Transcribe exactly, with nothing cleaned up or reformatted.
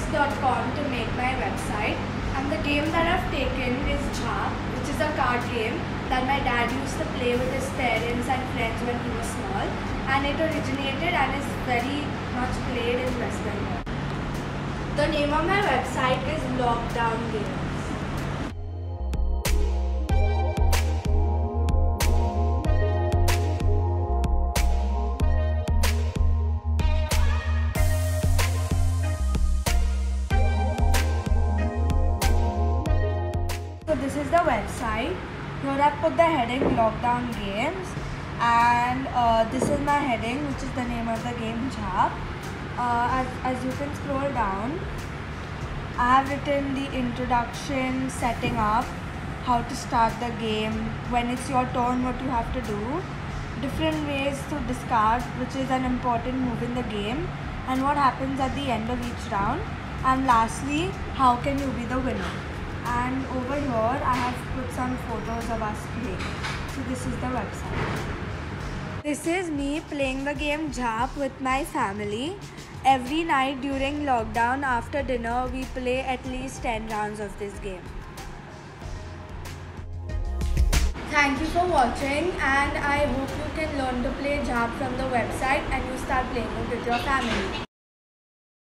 dot com to make my website, and the game that I've taken is Jhaap, which is a card game that my dad used to play with his parents and friends when he was small, and it originated and is very much played in West Bengal. The name of my website is Lockdown Games. So this is the website. Here I've put the heading Lockdown Games, and uh, this is my heading, which is the name of the game Jhaap. Uh, as, as you can scroll down, I have written the introduction, setting up, how to start the game, when it's your turn what you have to do, different ways to discard, which is an important move in the game, and what happens at the end of each round, and lastly, how can you be the winner. And over here I have put some photos of us playing. So this is the website. This is me playing the game Jhaap with my family. Every night during lockdown after dinner we play at least ten rounds of this game. Thank you for watching, and I hope you can learn to play Jhaap from the website and you start playing it with your family.